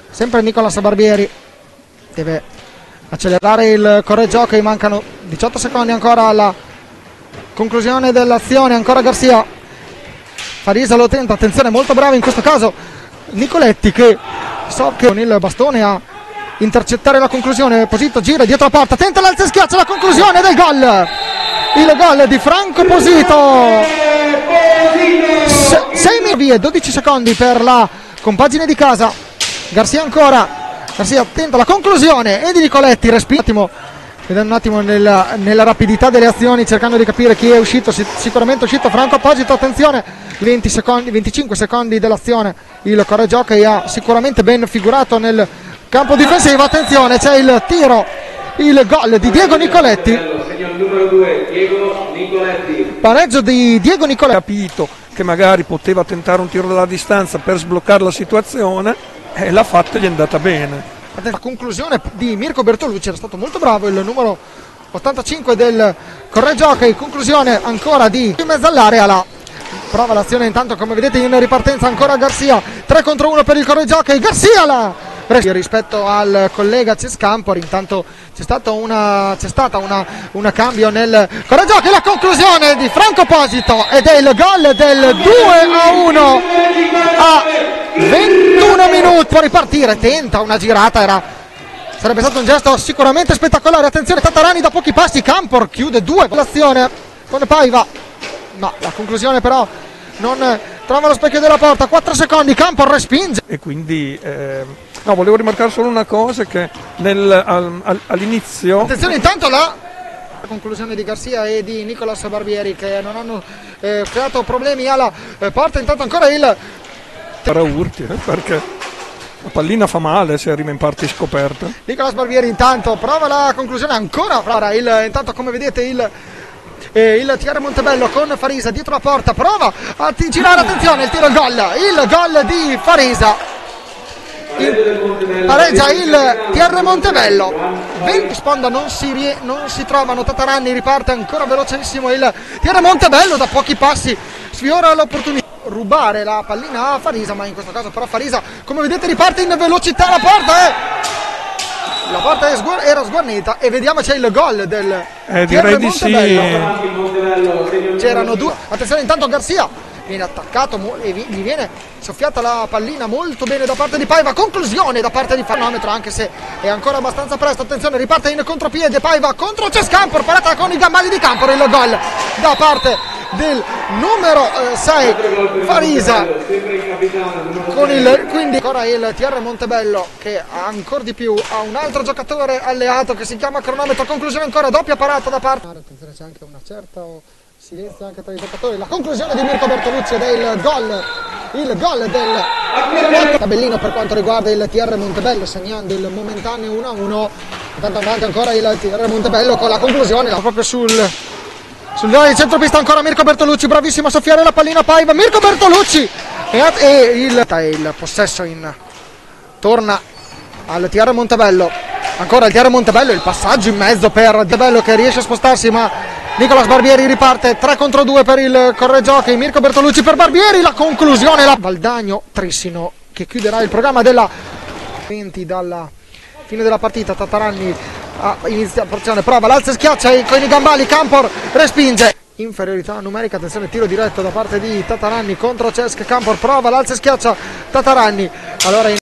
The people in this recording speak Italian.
sempre Nicolas Barbieri deve accelerare il corregiochi, mancano 18 secondi ancora alla conclusione dell'azione, ancora Garcia, Farisa lo tenta, attenzione, molto bravo in questo caso Nicoletti, che so che con il bastone a intercettare la conclusione. Posito gira dietro la porta, tenta l'alza e schiaccia la conclusione del gol, il gol di Franco Posito. 6 via, 12 secondi per la compagine di casa. Garcia ancora, Garcia tenta la conclusione e di Nicoletti respinge vedendo un attimo nella rapidità delle azioni, cercando di capire chi è uscito. Sicuramente è uscito Franco Posito, attenzione, 25 secondi dell'azione, il corregiochi ha sicuramente ben figurato nel campo difensivo. Attenzione, c'è il tiro, il gol di Diego Nicoletti, pareggio di Diego Nicoletti. Capito che magari poteva tentare un tiro dalla distanza per sbloccare la situazione e l'ha fatta e gli è andata bene. La conclusione di Mirko Bertolucci era stato molto bravo, il numero 85 del corregiochi. Conclusione ancora di in mezzo all'area, la prova l'azione intanto, come vedete in ripartenza ancora Garcia, 3 contro 1 per il corregiochi. Garcia la rispetto al collega Cescampor, intanto c'è stata una cambio nel corregiochi, la conclusione di Franco Posito ed è il gol del 2-1 a 21 minuti. Può ripartire, tenta una girata, sarebbe stato un gesto sicuramente spettacolare. Attenzione, Tatarani da pochi passi, Campor chiude 2 l'azione con Paiva, no, la conclusione però non trova lo specchio della porta. 4 secondi, Campor respinge e quindi no, volevo rimarcare solo una cosa, che all'inizio, attenzione intanto la conclusione di Garcia e di Nicolas Barbieri, che non hanno creato problemi alla porta. Intanto ancora il urti, perché la pallina fa male se arriva in parti scoperte. Nicolas Barbieri intanto prova la conclusione, ancora intanto come vedete il TR Montebello con Farisa dietro la porta, prova a girare, attenzione, il tiro, il gol di Farisa, pareggia il TR Montebello. 20 sponda non si trovano, Tatarani riparte ancora velocissimo, il TR Montebello da pochi passi sfiora l'opportunità rubare la pallina a Farisa, ma in questo caso però Farisa, come vedete, riparte in velocità, la porta era sguarnita e vediamo c'è il gol del direi TR di Montebello. sì. C'erano 2, attenzione intanto Garcia viene attaccato e gli viene soffiata la pallina molto bene da parte di Paiva, conclusione da parte di cronometro, anche se è ancora abbastanza presto. Attenzione, riparte in contropiede Paiva contro Cescampor, parata con i gambali di Campor, il gol da parte del numero 6 Farisa, quindi ancora il TR Montebello che ancora di più ha un altro giocatore alleato che si chiama cronometro. Conclusione ancora, doppia parata da parte, attenzione, c'è anche una certa silenzio anche tra i giocatori. La conclusione di Mirko Bertolucci ed è il gol del tabellino per quanto riguarda il TR Montebello, segnando il momentaneo 1-1. Intanto avanti ancora il TR Montebello con la conclusione proprio sul centropista, ancora Mirko Bertolucci, bravissimo a soffiare la pallina Paiva. Mirko Bertolucci e il possesso torna al TR Montebello, ancora il TR Montebello, il passaggio in mezzo per Montebello che riesce a spostarsi, ma Nicolas Barbieri riparte, 3 contro 2 per il corregiochi, Mirko Bertolucci per Barbieri, la conclusione, la Valdagno Trissino che chiuderà il programma della 20 dalla fine della partita. Tatarani inizia porzione, prova l'alza e schiaccia con i gambali, Campor respinge, inferiorità numerica, attenzione, tiro diretto da parte di Tatarani contro Cesc, Campor prova l'alza e schiaccia Tatarani, allora